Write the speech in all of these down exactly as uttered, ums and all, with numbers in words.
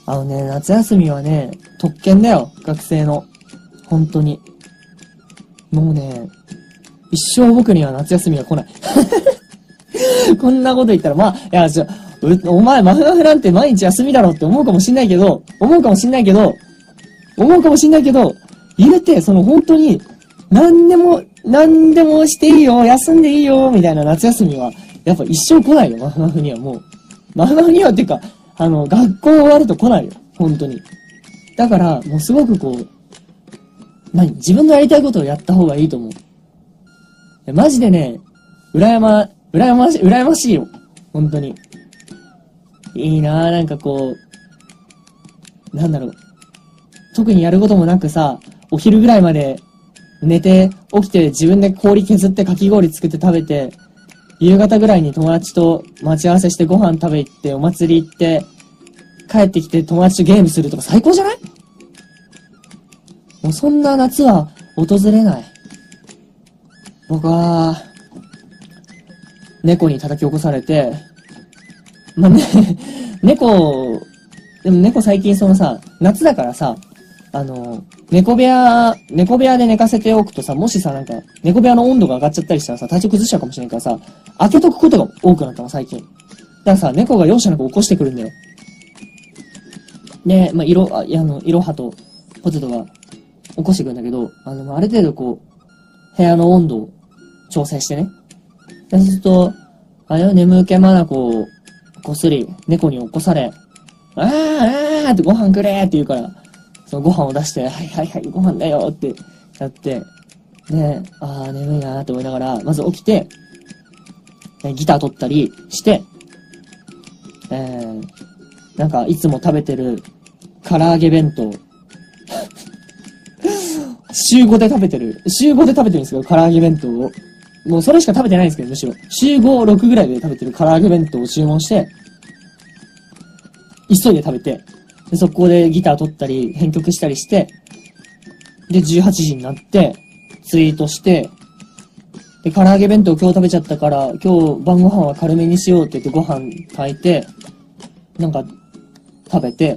あのね、夏休みはね、特権だよ、学生の。本当に。もうね、一生僕には夏休みは来ない。こんなこと言ったら、まあ、いや、じゃ、お前、マフマフなんて毎日休みだろって思うかもしんないけど、思うかもしんないけど、思うかもしんないけど、言うて、その本当に、何でも、何でもしていいよ、休んでいいよ、みたいな夏休みは、やっぱ一生来ないよ、マフマフにはもう。マフマフにはっていうか、あの、学校終わると来ないよ、本当に。だから、もうすごくこう、何自分のやりたいことをやった方がいいと思う。マジでね、羨ま、羨ましい、羨ましいよ。本当に。いいなぁ、なんかこう、なんだろう。特にやることもなくさ、お昼ぐらいまで寝て、起きて自分で氷削ってかき氷作って食べて、夕方ぐらいに友達と待ち合わせしてご飯食べ行って、お祭り行って、帰ってきて友達とゲームするとか最高じゃない？もうそんな夏は訪れない。僕は、猫に叩き起こされて、まあ、ね、猫、でも猫最近そのさ、夏だからさ、あの、猫部屋、猫部屋で寝かせておくとさ、もしさ、なんか、猫部屋の温度が上がっちゃったりしたらさ、体調崩しちゃうかもしれないからさ、開けとくことが多くなったの、最近。だからさ、猫が容赦なく起こしてくるんだよ。で、まあ、色、あ、あの、いろはとポテトが起こしてくるんだけど、あの、ある程度こう、部屋の温度を調整してね。そうすると、あれよ、眠気まなこをこすり、猫に起こされ、あーあーってご飯くれって言うから、そのご飯を出して、はいはいはい、ご飯だよってやって、で、あー眠いなーって思いながら、まず起きて、ギター取ったりして、えー、なんかいつも食べてる唐揚げ弁当、週ごで食べてる、週ごで食べてるんですけど、唐揚げ弁当を。もうそれしか食べてないんですけど、むしろ。週ご、ろくぐらいで食べてる唐揚げ弁当を注文して、急いで食べて、で、そこでギター取ったり、編曲したりして、で、じゅうはちじになって、ツイートして、で、唐揚げ弁当今日食べちゃったから、今日晩ご飯は軽めにしようって言ってご飯炊いて、なんか、食べて、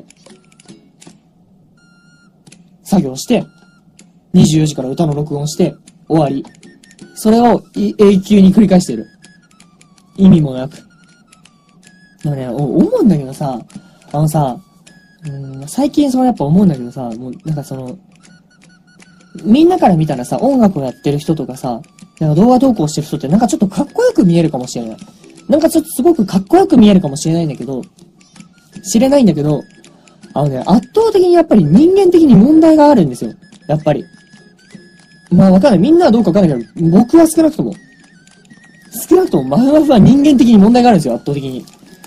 作業して、にじゅうよじから歌の録音して、終わり。それを永久に繰り返してる。意味もなく。でもね、思うんだけどさ、あのさ、うーん、最近そのやっぱ思うんだけどさ、もうなんかその、みんなから見たらさ、音楽をやってる人とかさ、なんか動画投稿してる人ってなんかちょっとかっこよく見えるかもしれない。なんかちょっとすごくかっこよく見えるかもしれないんだけど、知れないんだけど、あのね、圧倒的にやっぱり人間的に問題があるんですよ。やっぱり。まあわかんない。みんなはどうかわかんないけど、僕は少なくとも。少なくともマフマフは人間的に問題があるんですよ、圧倒的に。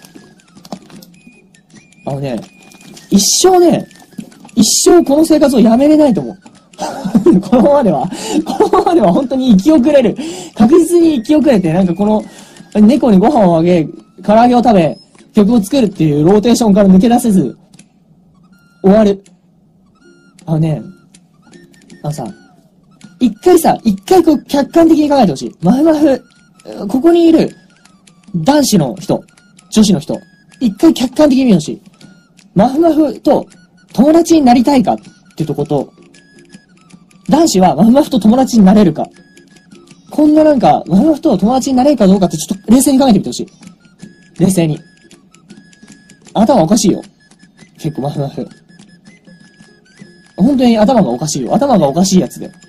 あのね、一生ね、一生この生活をやめれないと思う。このままでは、このままでは本当に生き遅れる。確実に生き遅れて、なんかこの、猫にご飯をあげ、唐揚げを食べ、曲を作るっていうローテーションから抜け出せず、終わる。あのね、あのさ、一回さ、一回こう客観的に考えてほしい。マフマフ、ここにいる男子の人、女子の人、一回客観的に見てほしい。マフマフと友達になりたいかってとこと、男子はマフマフと友達になれるか。こんななんか、マフマフと友達になれるかどうかってちょっと冷静に考えてみてほしい。冷静に。頭おかしいよ。結構マフマフ。本当に頭がおかしいよ。頭がおかしいやつで。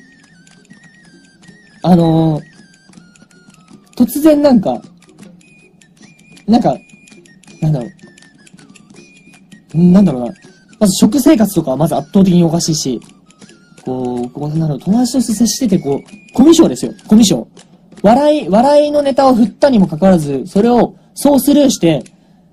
あのー、突然なんか、なんか、なんだろう。なんだろうな。まず食生活とかはまず圧倒的におかしいし、こう、こうなんだろう、友達と接しててこう、コミュ障ですよ。コミュ障。笑い、笑いのネタを振ったにもかかわらず、それをそうスルーして、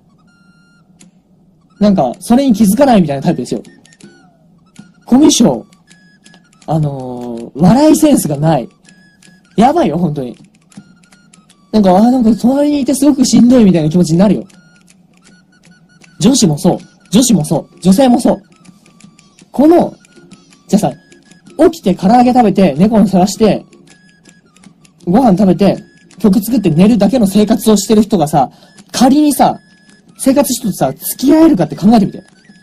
なんか、それに気づかないみたいなタイプですよ。コミュ障。あのー、笑いセンスがない。やばいよ、本当に。なんか、あーなんか隣にいてすごくしんどいみたいな気持ちになるよ。女子もそう。女子もそう。女性もそう。この、じゃあさ、起きて唐揚げ食べて、猫の世話して、ご飯食べて、曲作って寝るだけの生活をしてる人がさ、仮にさ、生活してとさ、付き合えるかって考えてみて。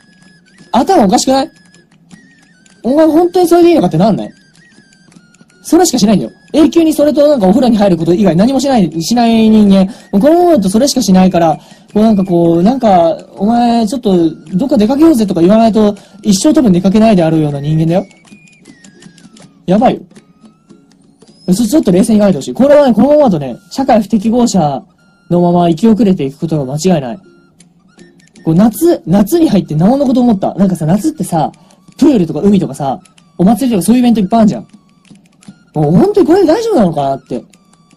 頭おかしくない？お前本当にそれでいいのかってなんない？それしかしないんだよ。永久にそれとなんかお風呂に入ること以外何もしない、しない人間。このままだとそれしかしないから、こうなんかこう、なんか、お前ちょっとどっか出かけようぜとか言わないと一生多分出かけないであるような人間だよ。やばいよ。ちょ、ちょっと冷静に考えてほしい。これはね、このままだとね、社会不適合者のまま生き遅れていくことが間違いない。こう夏、夏に入ってなおのこと思った。なんかさ、夏ってさ、プールとか海とかさ、お祭りとかそういうイベントいっぱいあるじゃん。もう本当にこれで大丈夫なのかなって。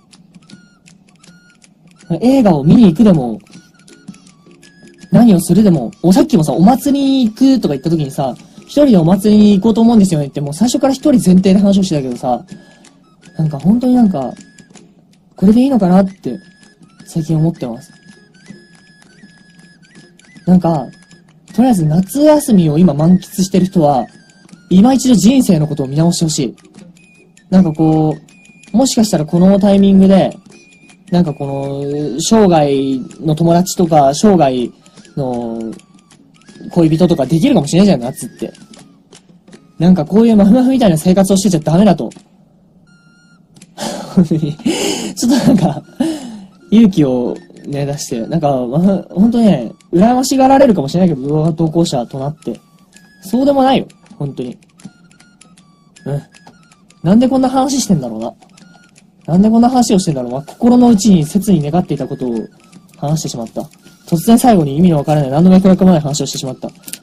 映画を見に行くでも、何をするでも、お、さっきもさ、お祭りに行くとか言った時にさ、一人でお祭りに行こうと思うんですよねって、もう最初から一人前提で話をしてたけどさ、なんか本当になんか、これでいいのかなって、最近思ってます。なんか、とりあえず夏休みを今満喫してる人は、今一度人生のことを見直してほしい。なんかこう、もしかしたらこのタイミングで、なんかこの、生涯の友達とか、生涯の恋人とかできるかもしれないじゃん、夏って。なんかこういうマフマフみたいな生活をしてちゃダメだと。本当に、ちょっとなんか、勇気をね、出して、なんか、ま、本当にね、羨ましがられるかもしれないけど、動画投稿者となって。そうでもないよ、本当に。うん。なんでこんな話してんだろうな。なんでこんな話をしてんだろうな。心の内に切に願っていたことを話してしまった。突然最後に意味のわからない何の脈絡もない話をしてしまった。